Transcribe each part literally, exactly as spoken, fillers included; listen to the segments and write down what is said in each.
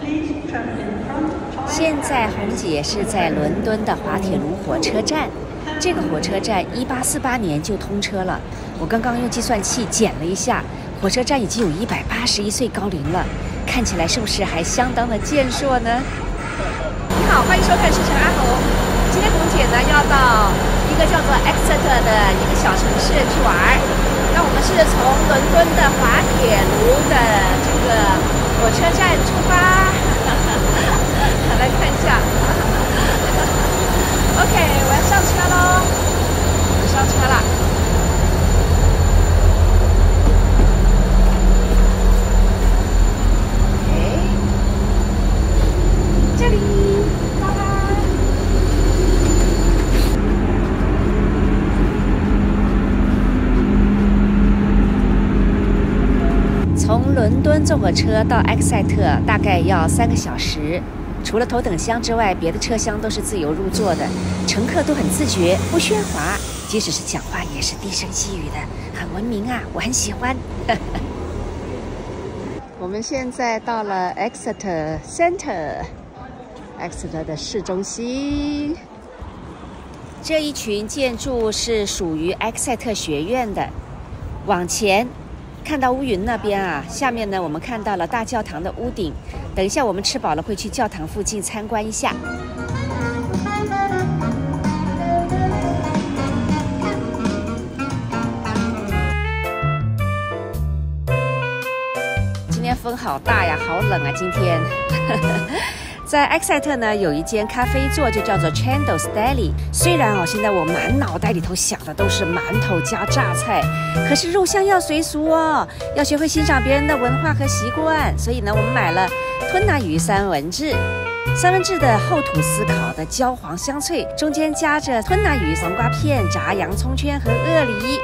现在红姐是在伦敦的滑铁卢火车站，这个火车站一八四八年就通车了。我刚刚用计算器减了一下，火车站已经有一百八十一岁高龄了，看起来是不是还相当的健硕呢？你好，欢迎收看《世城阿红》。今天红姐呢要到一个叫做 Exeter 的一个小城市去玩，那我们是从伦敦的滑铁卢的这个火车站出发。来看一下 ，OK， 我要上车喽，我上车了。OK， 这里，拜拜。从伦敦坐火车到埃克塞特大概要三个小时。除了头等舱之外，别的车厢都是自由入座的，乘客都很自觉，不喧哗，即使是讲话也是低声细语的，很文明啊，我很喜欢。我们现在到了 Exeter Center，Exeter 的市中心。这一群建筑是属于埃克塞特学院的。往前看到乌云那边啊，下面呢我们看到了大教堂的屋顶。等一下我们吃饱了会去教堂附近参观一下。今天风好大呀，好冷啊今天。在埃克塞特呢，有一间咖啡座，就叫做 Chandos Deli。虽然哦，现在我满脑袋里头想的都是馒头加榨菜，可是入乡要随俗哦，要学会欣赏别人的文化和习惯。所以呢，我们买了吞拿鱼三文治。三文治的厚吐司烤的焦黄香脆，中间夹着吞拿鱼、黄瓜片、炸洋葱圈和鳄梨。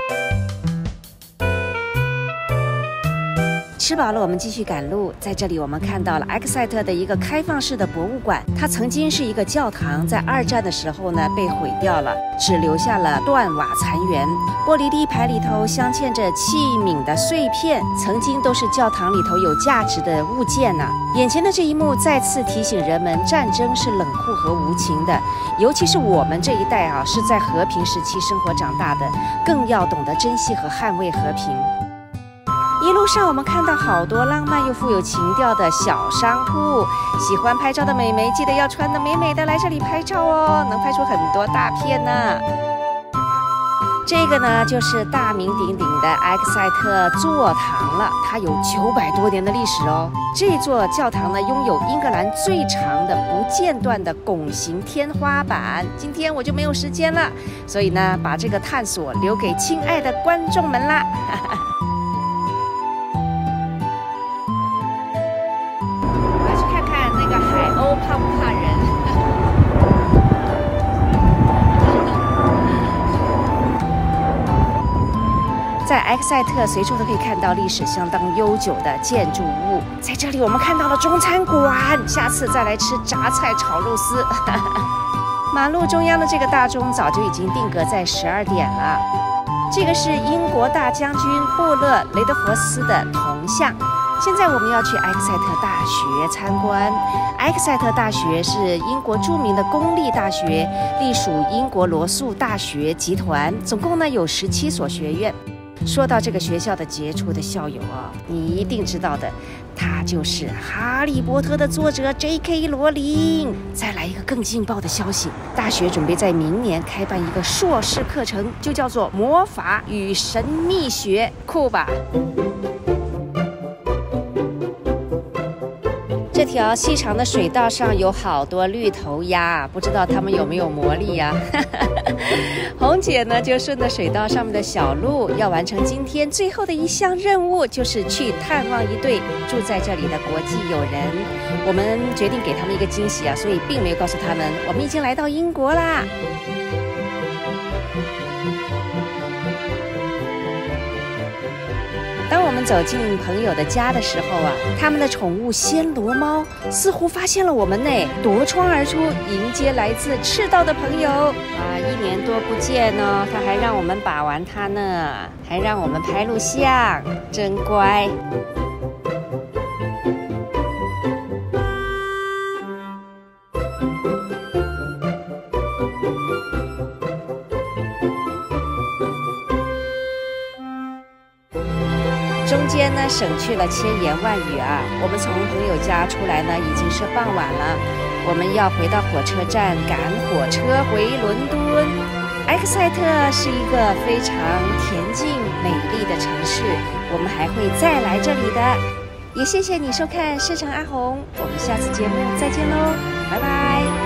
吃饱了，我们继续赶路。在这里，我们看到了埃克塞特的一个开放式的博物馆。它曾经是一个教堂，在二战的时候呢被毁掉了，只留下了断瓦残垣。玻璃立牌里头镶嵌着器皿的碎片，曾经都是教堂里头有价值的物件呢、啊。眼前的这一幕再次提醒人们，战争是冷酷和无情的，尤其是我们这一代啊，是在和平时期生活长大的，更要懂得珍惜和捍卫和平。一路上我们看到好多浪漫又富有情调的小商铺，喜欢拍照的美眉记得要穿得美美的来这里拍照哦，能拍出很多大片呢。这个呢就是大名鼎鼎的埃克塞特座堂了，它有九百多年的历史哦。这座教堂呢拥有英格兰最长的不间断的拱形天花板。今天我就没有时间了，所以呢把这个探索留给亲爱的观众们啦。怕不怕人？在埃克塞特随处都可以看到历史相当悠久的建筑物。在这里我们看到了中餐馆，下次再来吃榨菜炒肉丝。马路中央的这个大钟早就已经定格在十二点了。这个是英国大将军布勒雷德佛斯的铜像。现在我们要去埃克塞特大学参观。埃克塞特大学是英国著名的公立大学，隶属英国罗素大学集团，总共呢有十七所学院。说到这个学校的杰出的校友啊，你一定知道的，他就是《哈利波特》的作者 J K 罗琳。再来一个更劲爆的消息，大学准备在明年开办一个硕士课程，就叫做魔法与神秘学，酷吧？这条细长的水道上有好多绿头鸭，不知道它们有没有魔力呀、啊？红姐呢就顺着水道上面的小路，要完成今天最后的一项任务，就是去探望一对住在这里的国际友人。我们决定给他们一个惊喜啊，所以并没有告诉他们我们已经来到英国啦。当我们走进朋友的家的时候啊，他们的宠物暹罗猫似乎发现了我们呢，夺窗而出，迎接来自赤道的朋友啊！一年多不见呢，它还让我们把玩它呢，还让我们拍录像，真乖。 中间呢省去了千言万语啊。我们从朋友家出来呢，已经是傍晚了，我们要回到火车站赶火车回伦敦。埃克塞特是一个非常恬静美丽的城市，我们还会再来这里的。也谢谢你收看《市场阿红》，我们下次节目再见喽，拜拜。